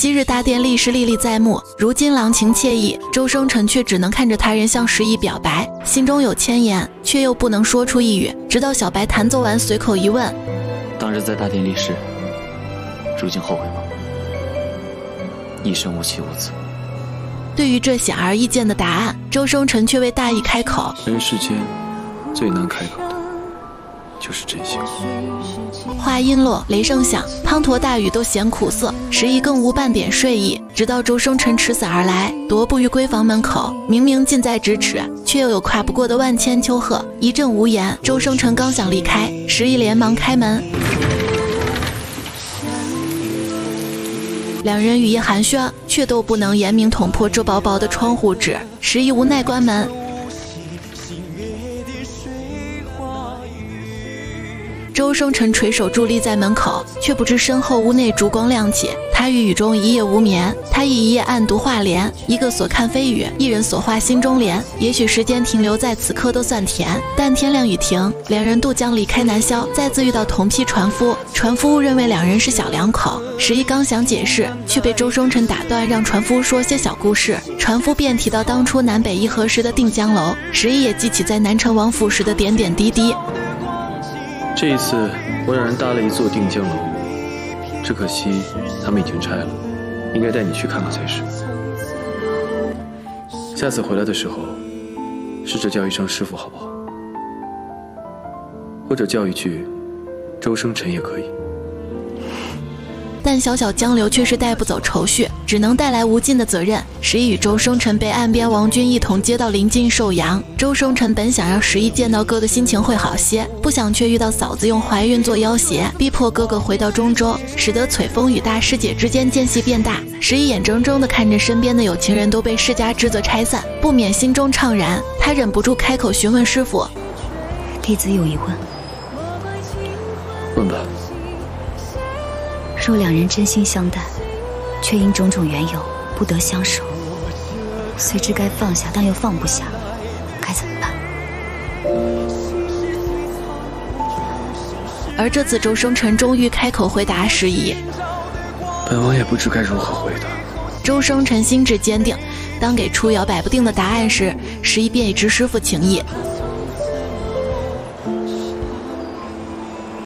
昔日大殿历史历历在目，如今郎情妾意，周生辰却只能看着他人向石仪表白，心中有千言，却又不能说出一语。直到小白弹奏完，随口一问： 当日在大殿立誓，如今后悔吗？一生无妻无子。 对于这显而易见的答案，周生辰却未大意开口。 人世间最难开口的就是真心。 话音落，雷声响，滂沱大雨都显苦涩，石仪更无半点睡意。直到周生辰驰死而来，踱步于闺房门口，明明近在咫尺，却又有跨不过的万千丘壑。一阵无言，周生辰刚想离开，石仪连忙开门。两人语意寒暄，却都不能言明捅破这薄薄的窗户纸。石仪无奈关门。周生辰垂手伫立在门口，却不知身后屋内烛光亮起。他于雨中一夜无眠，他亦一夜暗读画联，一个所看非雨，一人所画心中莲。也许时间停留在此刻都算甜，但天亮雨停，两人渡江离开南萧，再次遇到同批船夫。船夫误认为两人是小两口，石仪刚想解释，却被周生辰打断，让船夫说些小故事。船夫便提到当初南北议和时的定江楼，石仪也记起在南城王府时的点点滴滴。 这一次我让人搭了一座定江楼，只可惜他们已经拆了，应该带你去看看才是。下次回来的时候，试着叫一声师傅好不好？或者叫一句周生辰也可以。 但小小江流却是带不走愁绪，只能带来无尽的责任。石仪与周生辰被岸边王军一同接到临近寿阳。周生辰本想让石仪见到哥的心情会好些，不想却遇到嫂子用怀孕做要挟，逼迫哥哥回到中州，使得璀风与大师姐之间间隙变大。石仪眼睁睁地看着身边的有情人都被世家之责拆散，不免心中怅然。他忍不住开口询问师傅： 弟子有疑问。 问吧。 若两人真心相待，却因种种缘由不得相守，虽知该放下，但又放不下，该怎么办？ 而这次周生辰终于开口回答石仪。 本王也不知该如何回答。 周生辰心智坚定，当给出摇摆不定的答案时，石仪便已知师傅情意。